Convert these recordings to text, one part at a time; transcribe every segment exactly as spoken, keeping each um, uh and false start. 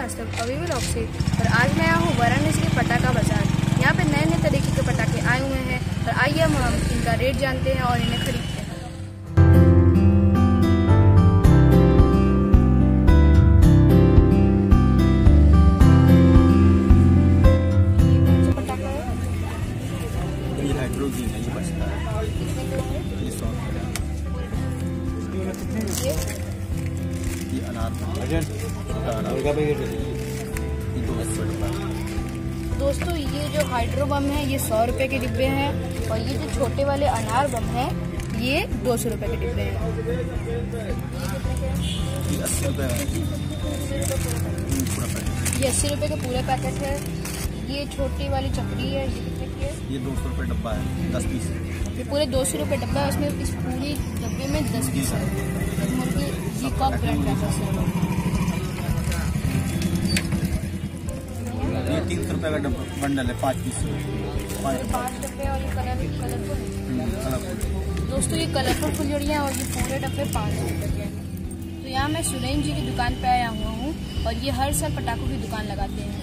श्रीवास्तव अभी व्लॉग से। और आज मैं आया हूँ वाराणसी के पटाखा बाजार। यहाँ पे नए नए तरीके के पटाखे आए हुए हैं और आइए हम इनका रेट जानते हैं और इन्हें खरीदते हैं। हाइड्रोजन है, ये बचता है, ये सौ ये अनार ये दो अस्सी रुपये। दोस्तों ये जो हाइड्रो बम है ये सौ रुपए के डिब्बे हैं और ये जो छोटे वाले अनार बम है ये दो सौ रुपए के डिब्बे हैं। ये अस्सी रुपये ये अस्सी रुपए के पूरे पैकेट है। ये छोटी वाली चक्री है, ये कितने की है? ये दो सौ रुपये डब्बा है, दस पीस। ये पूरे दो सौ रुपये डब्बा है, उसमें इस पूरी डब्बे में दस पीस है। ये कप ब्रांड पैकेट है। ये तीन सौ रुपये का डब्बा बंडल है, पाँच पीस पाँच डब्बे और ये कलर कलरफुल। दोस्तों ये कलरफुल फुलझड़ियाँ और ये पूरे डब्बे पाँच सौ रुपये के हैं। तो यहाँ मैं सुरेंद्र जी की दुकान पे आया हुआ हूँ और ये हर साल पटाखों की दुकान लगाते हैं।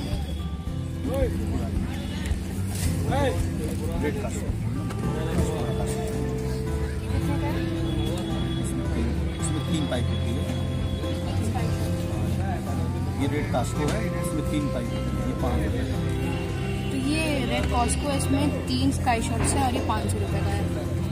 रेड का इसमें तीन पाइप होती है। ये रेड कास्को है, इसमें तीन पाइप होती है, ये पाँच रुपये। तो ये रेड कास्को है, इसमें तीन स्काई शॉट्स है और ये पाँच सौ रुपये का है।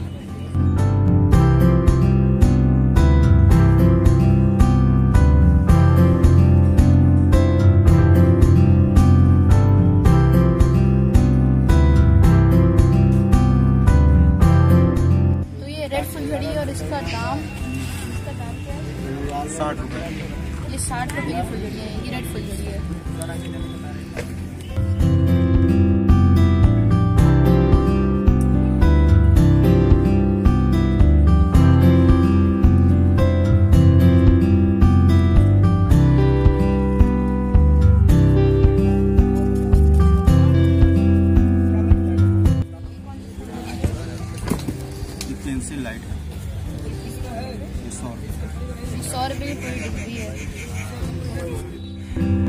फुलझड़ी और इसका दाम इसका दाम क्या है? साठ रुपये। ये साठ रुपए की फुलझड़ी है, ये रेड फुलझड़ी है। पेंसिल लाइट है, ये सौ रुपये सौ रुपये की पूरी डिब्बी है।